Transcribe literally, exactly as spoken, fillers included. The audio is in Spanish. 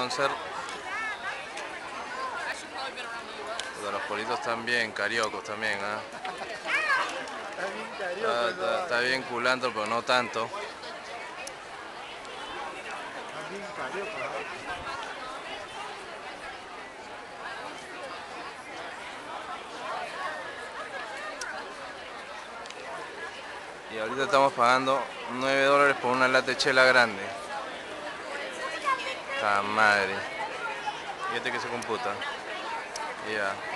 conocer. Puta, los politos están bien cariocos también, ¿ah? Está bien carioco, Está, no está, vale. está bien culantro, pero no tanto. Está bien carioco, ¿eh? Y ahorita estamos pagando nueve dólares por una lata de chela grande. ¡Ta madre! Fíjate que se computa. Ya.